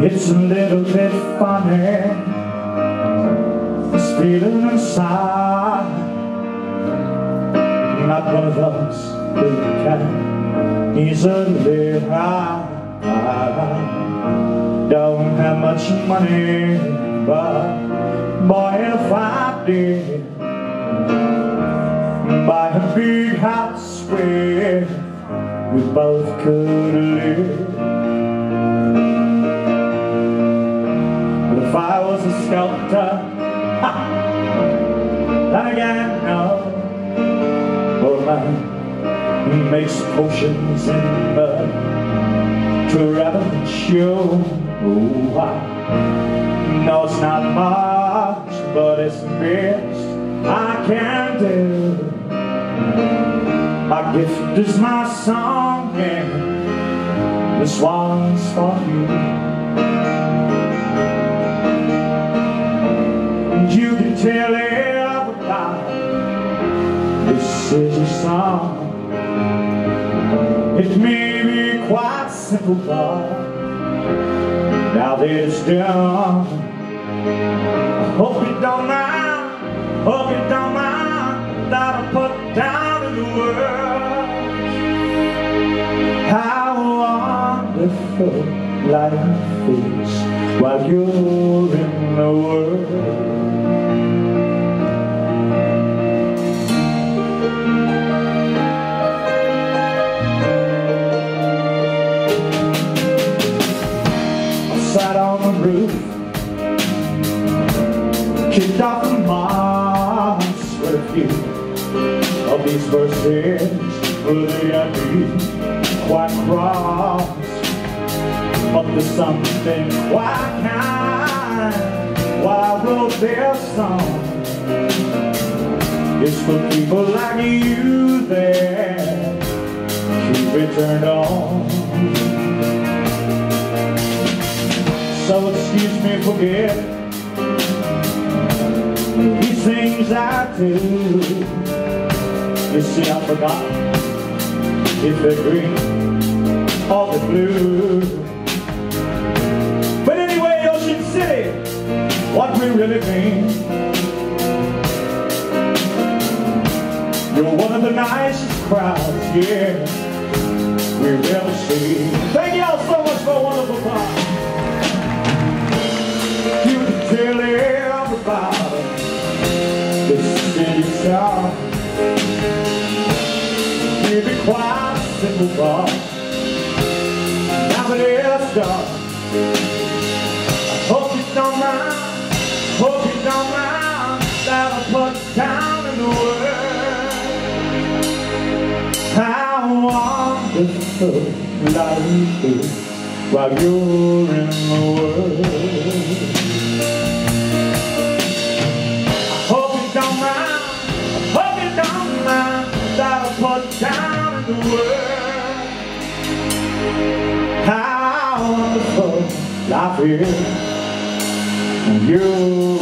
It's a little bit funny, this feeling inside. Not one of those who can easily hide. Don't have much money, but boy, if I did, buy a big house where we both could live. But if I was a sculptor, then again, no. Or a man who makes potions in mud to rabbit show. Oh, I know it's not much, but it's the best I can do. My gift is my song, and this one's for you. And you can tell everybody this is your song. It may be quite simple, but now that it's done, I hope you don't mind, hope you don't mind that I put down in the words how wonderful life is while you're in the world. Sat on the roof, kicked off the moss with a few of these verses. Would they be quite cross? But there's something quite kind while I wrote this song. It's for people like you that keep it turned on. So excuse me, forget these things I do. You see, I've forgotten if they're green or they're blue. But anyway, Ocean City, what we really mean, you're one of the nicest crowds, yeah, we've ever seen. Thank y'all so much for a wonderful time. You can tell everybody this city song. Maybe quite simple, but now that it's done, I hope you don't mind, hope you don't mind that I put down in the words how wonderful life is while you're in the world. That I put down in the world how wonderful life is when you're